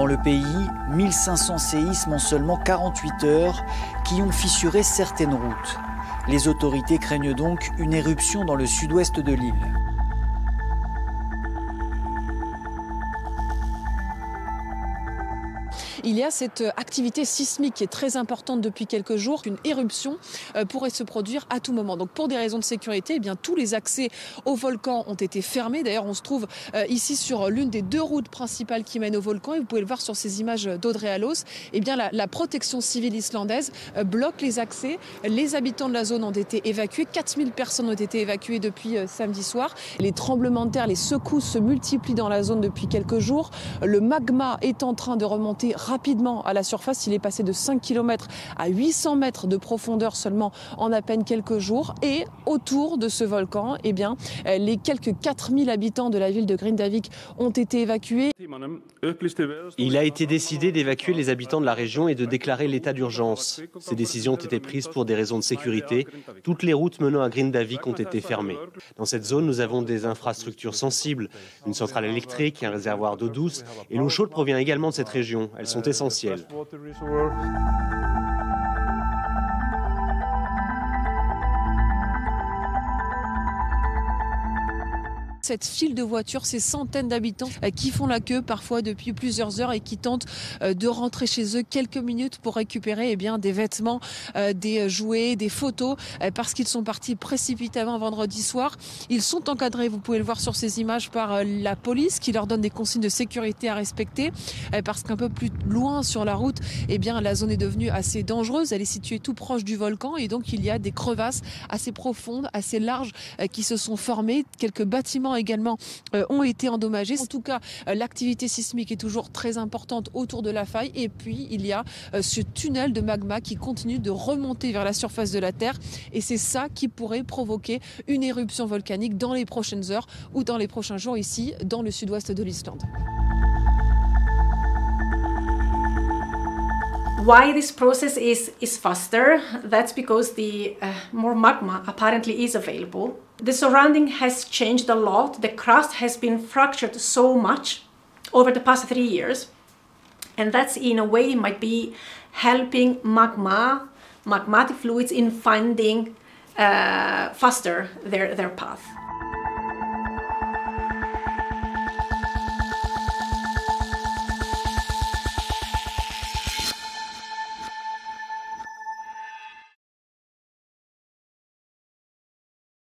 le pays, 1500 séismes en seulement 48 heures qui ont fissuré certaines routes. Les autorités craignent donc une éruption dans le sud-ouest de l'île. Il y a cette activité sismique qui est très importante depuis quelques jours. Une éruption pourrait se produire à tout moment. Donc pour des raisons de sécurité, eh bien, tous les accès au volcan ont été fermés. D'ailleurs, on se trouve ici sur l'une des deux routes principales qui mènent au volcan. Et vous pouvez le voir sur ces images d'Audrey Allos. Eh bien, la protection civile islandaise bloque les accès. Les habitants de la zone ont été évacués. 4000 personnes ont été évacuées depuis samedi soir. Les tremblements de terre, les secousses se multiplient dans la zone depuis quelques jours. Le magma est en train de remonter rapidement à la surface. Il est passé de 5 km à 800 mètres de profondeur seulement en à peine quelques jours. Et autour de ce volcan, eh bien, les quelques 4000 habitants de la ville de Grindavik ont été évacués. Il a été décidé d'évacuer les habitants de la région et de déclarer l'état d'urgence. Ces décisions ont été prises pour des raisons de sécurité. Toutes les routes menant à Grindavik ont été fermées. Dans cette zone, nous avons des infrastructures sensibles, une centrale électrique, un réservoir d'eau douce, et l'eau chaude provient également de cette région. Elles sont essentielles. Cette file de voitures, ces centaines d'habitants qui font la queue parfois depuis plusieurs heures et qui tentent de rentrer chez eux quelques minutes pour récupérer des vêtements, des jouets, des photos parce qu'ils sont partis précipitamment vendredi soir. Ils sont encadrés, vous pouvez le voir sur ces images, par la police qui leur donne des consignes de sécurité à respecter parce qu'un peu plus loin sur la route, la zone est devenue assez dangereuse. Elle est située tout proche du volcan et donc il y a des crevasses assez profondes, assez larges qui se sont formées. Quelques bâtiments également ont été endommagés. En tout cas, l'activité sismique est toujours très importante autour de la faille. Et puis, il y a ce tunnel de magma qui continue de remonter vers la surface de la Terre. Et c'est ça qui pourrait provoquer une éruption volcanique dans les prochaines heures ou dans les prochains jours ici, dans le sud-ouest de l'Islande. Why this process is faster? That's because the more magma apparently is available. The surrounding has changed a lot. The crust has been fractured so much over the past 3 years. And that's in a way might be helping magmatic fluids in finding faster their path.